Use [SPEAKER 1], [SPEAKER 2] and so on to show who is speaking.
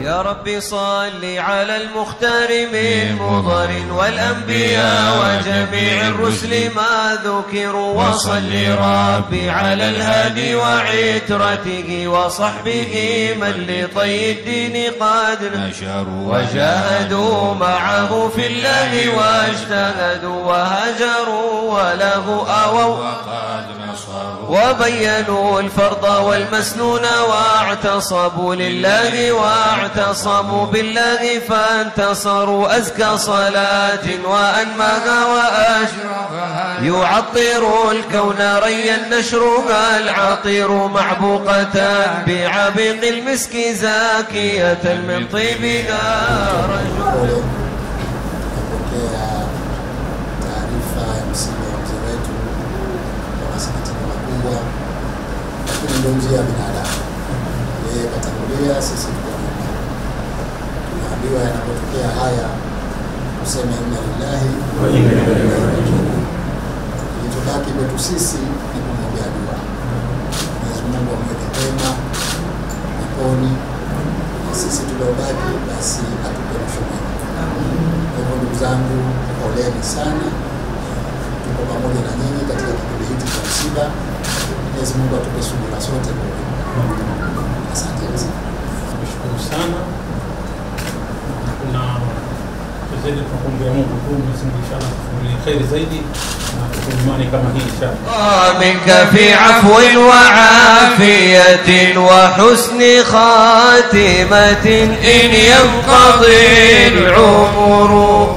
[SPEAKER 1] يا رب صل على المختار من مضر والأنبياء وجميع الرسل ما ذكروا، وصل ربي على الهادي وعترته وصحبه من لطي الدين قد نشروا، وجاهدوا معه في الله واجتهدوا وهجروا وله أووا وقد نصروا، وبينوا الفرض والمسنون واعتصبوا لله واعتصموا بالله فانتصروا. أزكى صلاة وأنماها وأشرفها يعطر الكون ريا نشرها العطير، معبوقة بعبيق المسك زاكية من طيبها رجل.
[SPEAKER 2] Njia binadamu yeye katangulia, sisi tunaambiwa yanapotokea haya kusema inna lillahi wa inna ilaihi raji'un. Kilichobaki kwetu sisi ni kumwombea dua, Mwenyezi Mungu amweke pema peponi, na sisi tuliobaki basi atupe mwisho mwema. Kwa hivyo ndugu zangu, poleni sana, tuko pamoja na nyinyi katika kipindi hiki cha msiba. Mwenyezi Mungu atupe subira sote. Asante sana.
[SPEAKER 3] Nashukuru sana. Kuna zaidi tunakuombea Mungu tu Mwenyezi Mungu inshallah kufunulia khair zaidi na kuimani kama hii inshallah.
[SPEAKER 1] منك في عفو وعافية وحسن خاتمة إن ينقضي العمر